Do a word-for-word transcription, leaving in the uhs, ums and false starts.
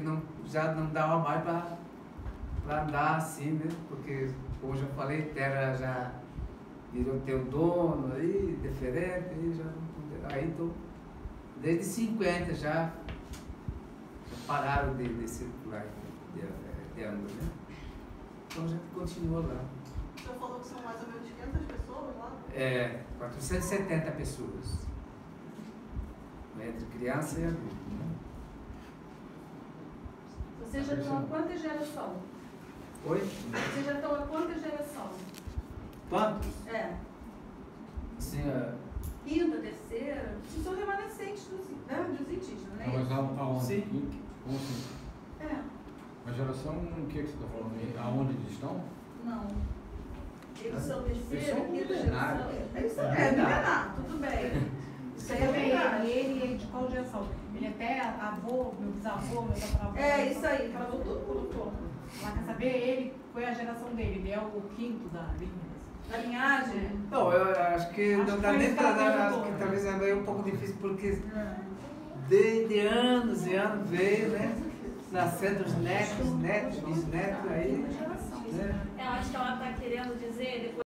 não, já não dava mais para andar assim, né? Porque, como eu já falei, terra já virou teu dono aí, diferente, aí já não, aí tô, desde cinquenta já, já pararam de, de circular de, de ano, né? Então a gente continua lá. O senhor falou que são mais ou menos quinhentas pessoas lá? É, quatrocentas e setenta pessoas. Entre criança e adulto. Né? Vocês já estão há quanta geração? Oi? Vocês já estão há quanta geração? Quantos? É. Sim, é... Quinta, terceira? Vocês são remanescentes dos, né, dos indígenas, né? Mas aonde? Sim. Como assim? É. A geração, o que, que você está falando aí? Aonde eles estão? Não. Eles são Eles terceira, são quinta milenários. geração. É isso aí, é milenar, tudo bem. Isso aí é verdade. Ele, ele, ele de qual geração? Ele até avô, meu bisavô, meu tataravô. É isso aí, falou tudo, colocou. Ela quer saber ele, foi a geração dele, ele é o quinto da linha. A linhagem? Não, eu acho que Acho não que dá foi nem isso para que ela dar, acho perguntou, que né? talvez é meio um pouco difícil, porque É. desde anos e anos veio, né? Nascendo os netos, netos, bisnetos aí. Né? Eu acho que ela está querendo dizer, depois